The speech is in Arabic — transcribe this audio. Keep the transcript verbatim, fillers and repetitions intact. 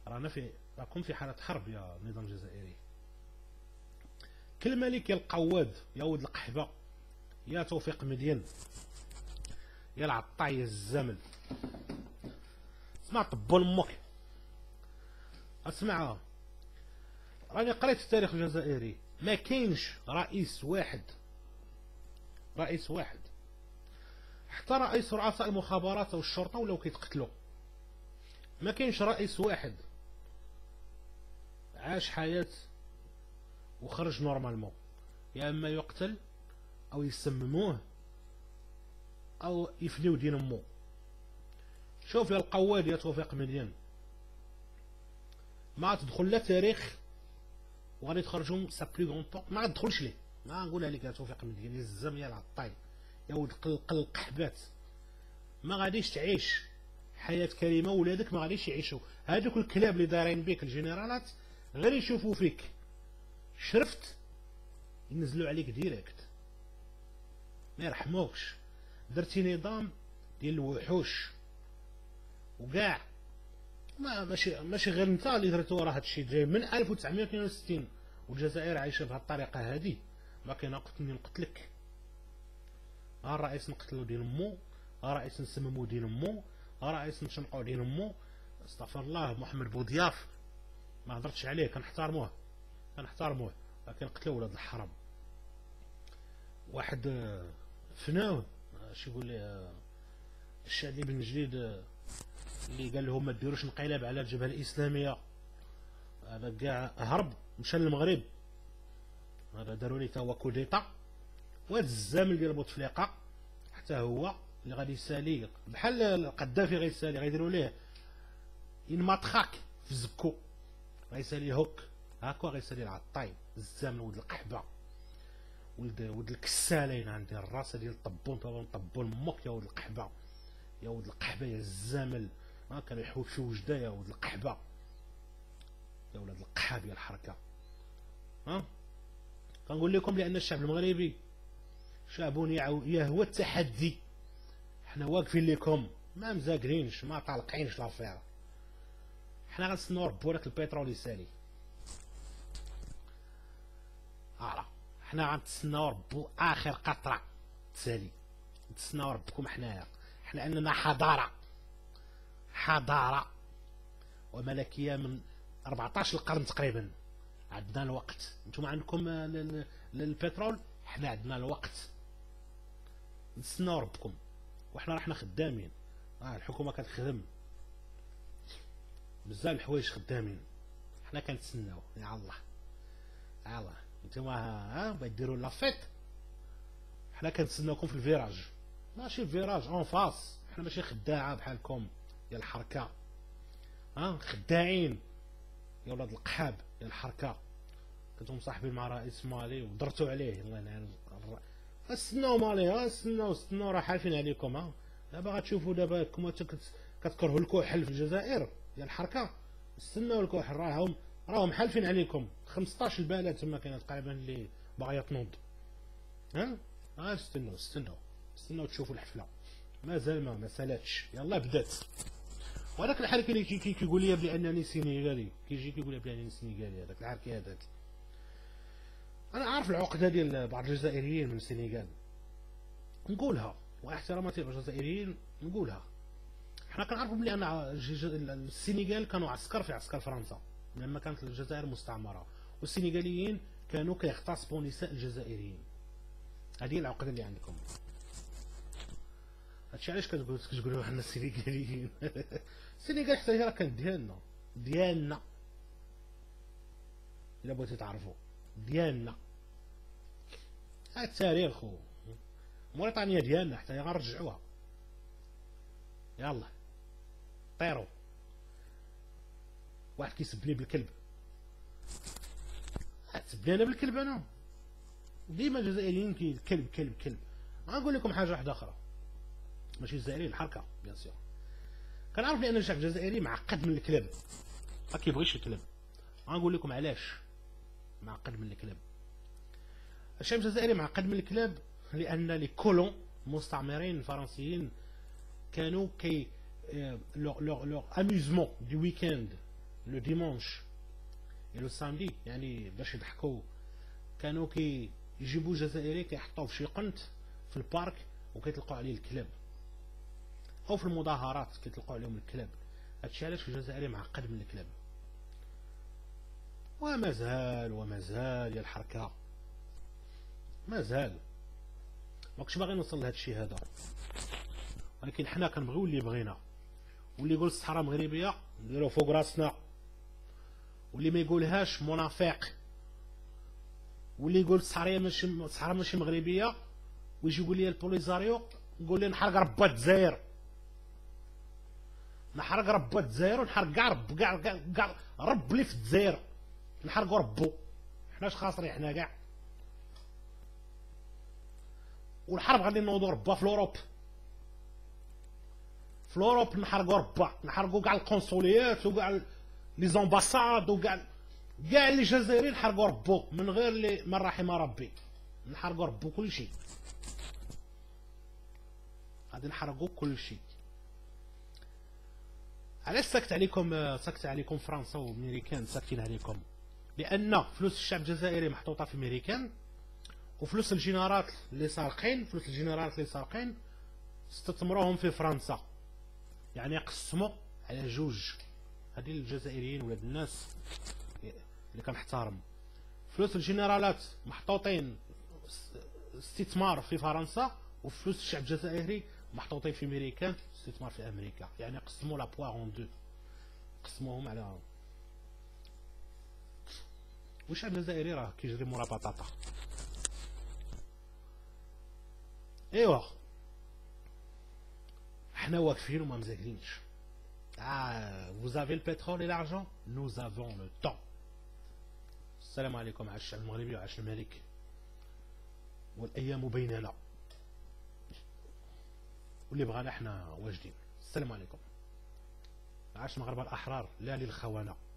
رانا في راكم في حالة حرب يا النظام الجزائري. كل ملك يا القواد يا ولد القحبة يا توفيق مدين يا العطاي يا الزمل. اسمع طبو لامك، اسمع راني قريت التاريخ الجزائري، ما كاينش رئيس واحد رئيس واحد حتى رئيس رؤساء المخابرات او الشرطه ولاو كيتقتلوا، ما كاينش رئيس واحد عاش حياه وخرج نورمالمون، يا اما يقتل او يسمموه او يفنيو دين امو. شوف يا القواد يا توفيق مدين، ما تدخل لا تاريخ وغادي تخرجهم سا بلو غون طون، ما غتدخلش ليه، ما نقولها لك يا توفيق مدين يا الزم يا العطاي يا ولد قلق القحبات، ما غاديش تعيش حياة كريمة، ولادك ما غاديش يعيشوا. هادوك الكلاب اللي دايرين بيك الجنرالات غير يشوفوا فيك شرفت ينزلوا عليك ديريكت، ما يرحموكش. درتي نظام ديال الوحوش وكاع، ما ماشي ماشي غير انت اللي درتو، راه هادشي جاي من ألف وتسعمائة واثنين وستين والجزائر عايشه بهاد الطريقه هادي. ما كاين قتلني نقتلك، ها الرئيس نقتلو دين امو، ها رئيس نسممو دين امو، ها رئيس نشنقو دين امو. استغفر الله، محمد بوضياف ما هضرتش عليه، كنحترموه كنحترموه لكن قتلو ولاد الحرام. واحد فناون اش يقول لي الشادي بن جديد اللي قال لهم ما ديروش انقلاب على الجبهه الاسلاميه، هذا كاع هرب مشى للمغرب، هذا داروا ليه تا هو كوديتا. وهذا الزامل ديال بوتفليقه حتى هو اللي غادي يسالي بحال القذافي غيسالي، غيديروا ليه ان ماتخاك في زكو، غيسالي هوك هاكا، غيسالي العطاي الزامل ولد القحبه ولد ولد الكسالين عندي الراس ديال طبون طبون طبون مك يا ولد القحبه يا ولد القحبه يا الزامل. ها كانوا يحوشوا وجده يا ولد القحبه يا ولد القحاب يا الحركه. ها كنقول لكم بان الشعب المغربي شعب يهوى التحدي، حنا واقفين لكم، ما مزاقرينش ما طالقينش لافير، حنا غنستناو ربو داك البترول يسالي. ارا حنا غنتسناو ربو اخر قطره تسالي، نتسناو ربكم حنايا، حنا عندنا حضاره حضاره وملكيه من أربعطاش القرن تقريبا، عندنا الوقت. نتوما عندكم البترول، حنا عندنا الوقت، نتسناو ربكم وحنا راحنا خدامين. اه الحكومه كتخدم بزاف الحوايج خدامين، حنا كنتسناو يا الله يا الله. نتوما ها بغا ديروا لافيت، حنا كنتسناوكم في الفيراج، ماشي الفيراج اون فاس، حنا ماشي خداعه بحالكم يا الحركه. ها خداعين يا ولاد القحاب يا الحركه، كنتم مصاحبين مع رئيس مالي ودرتوا عليه الله ينعم. استناو مالي، استناو استناو راه حالفين عليكم. ها دابا غتشوفوا دابا كما كتكرهوا الكحل في الجزائر يا الحركه، استناو الكحل راهم راهم حالفين عليكم. خمسطاش البلد تما كاينه تقريبا اللي باغيه تنوض. ها ها استناو استناو استناو تشوفوا الحفله، مازال ما ما سالاتش، يلا بدات. وهذاك الحركه اللي كيقول لي بانني سينيغالي، كيجي كيقول لي بانني سينيغالي، هذاك الحركه هذاك انا عارف العقده ديال بعض الجزائريين من السنغال، نقولها واحتراماتي للجزائريين نقولها. حنا كنعرفوا بلي ان السنغال كانوا عسكر في عسكر فرنسا لما كانت الجزائر مستعمره، والسنغاليين كانوا كيغتصبوا نساء الجزائريين. هذه العقده اللي عندكم. هادشي علاش كتقولوا حنا السنغاليين السنغال حتى هي راه كانت ديالنا ديالنا الا بغيتي تعرفوا ديالنا. هاد التاريخ موريتانيا ديالنا حتى هي غنرجعوها. يلا طيروا. واحد كيسبني بالكلب، تسبني انا بالكلب؟ انا ديما الجزائريين كي كلب كلب كلب. غنقول لكم حاجه واحده اخرى، ماشي الجزائريين الحركه بيان سور. كنعرف بان الشعب الجزائري معقد من الكلاب، ما كيبغيش الكلاب. غنقول لكم علاش معقد من الكلاب. الشعب الجزائري معقد من الكلاب لان لي كولون مستعمرين فرنسيين كانوا كي لو لو لو اميزمون دي ويكاند لو ديمونش اي لو سامدي، يعني باش يضحكوا كانوا كي يجيبوا جزائري كيحطوه في شي قنت في البارك وكيطلقوا عليه الكلاب، او في المظاهرات كيطلقوا عليهم الكلاب. هادشي علاش الجزائري معقد من الكلاب. ومازال ومازال يا الحركه مازال. ماكنتش باغي نوصل لهذا الشيء هذا، ولكن حنا كنبغيو اللي بغينا، واللي يقول الصحراء مغربيه نديرو فوق راسنا، واللي ما يقولهاش منافق، واللي يقول الصحراء ماشي الصحراء ماشي مغربيه ويجي يقول لي البوليزاريو نقول لي نحرق ربات الجزائر، نحرق ربات الجزائر ونحرق كاع رب كاع كاع رب اللي في الجزائر نحرقو ربو، حناش خاسرين حنا كاع. والحرب غادي نوضو ربا في الاوروب، في الاوروب نحرقو ربا، نحرقو كاع القنصليات وكاع لي زامباساد وكاع كاع اللي جزائري نحرقو ربو من غير اللي من رحم ربي، نحرقو ربو كلشي، غادي نحرقو كلشي. علاش ساكت عليكم ساكت عليكم فرنسا والميريكان ساكتين عليكم؟ لان فلوس الشعب الجزائري محطوطه في الميريكان، وفلوس الجنرالات اللي سارقين فلوس الجنرالات اللي سارقين استثمروهم في فرنسا، يعني قسموا على جوج. هذه الجزائريين ولاد الناس اللي كنحترم، فلوس الجنرالات محطوطين استثمار في فرنسا، وفلوس الشعب الجزائري محطوطين في امريكان استثمار في امريكا، يعني قسموا لا بوا اون دو، قسموهم على. والشعب الجزائري راه كيجري مورا بطاطا. ايوا حنا واقفين وما مزاكلينش. Ah, vous avez le pétrole et l'argent, nous avons le temps. السلام عليكم. عاش الشعب المغربي وعاش الملك، والايام بيننا، واللي بغانا حنا واجدين. السلام عليكم. عاش المغاربه الاحرار لا للخونه.